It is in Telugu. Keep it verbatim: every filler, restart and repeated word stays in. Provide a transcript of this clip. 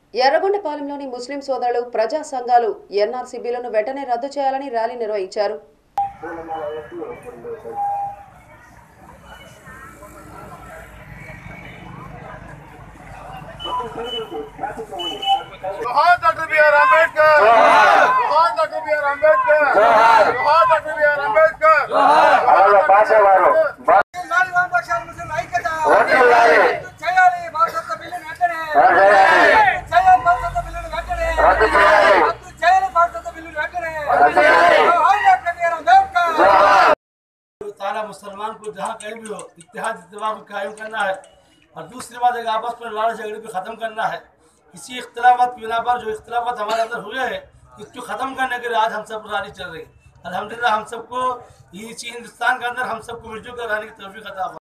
ఎర్రగొండపాలెంలోని ముస్లిం సోదరులు ప్రజా సంఘాలు ఎన్ఆర్సీ బిల్లును వెంటనే రద్దు చేయాలని ర్యాలీ నిర్వహించారు. ताला मुसलमान को जहाँ कहीं भी हो इत्तेहाद इत्तेफाक को कायम करना है और दूसरी बात एक आपस में लड़ाई झगड़े भी ख़त्म करना है। इसी इख्तिलाफात की बिना पर जो इख्तिलाफात हमारे अंदर हुए हैं इसको ख़त्म करने के लिए आज हम सब रैली चल रही है। अल्हम्दुलिल्लाह हम सबको इसी हिंदुस्तान के अंदर हम सबको मिलजुल कर रहने की तौफीक अता